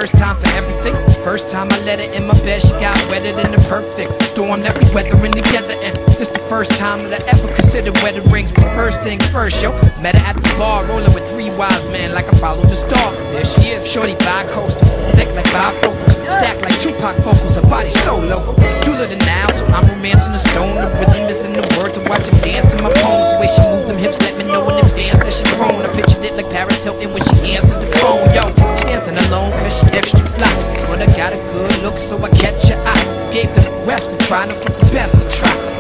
first time for everything. First time I let her in my bed, she got wetter than the perfect storm that we weathering together. And this the first time that I ever considered wedding rings. But first things first, yo, met her at the bar, rolling with 3 wise men like I followed the star. There she is, shorty bi-coastal, thick like bifocals, stacked like Tupac vocals, her body so local. Cooler than now, so I'm romancing the stone. The rhythm is in the word to watch her dance to my poems. The way she moved them hips let me know in advance that she grown. I pictured it like Paris Hilton when she answered the phone. Yo, dancing alone cause she extra fly, but I got a good look so I catch her eye. Gave the rest to try, don't get the best to try.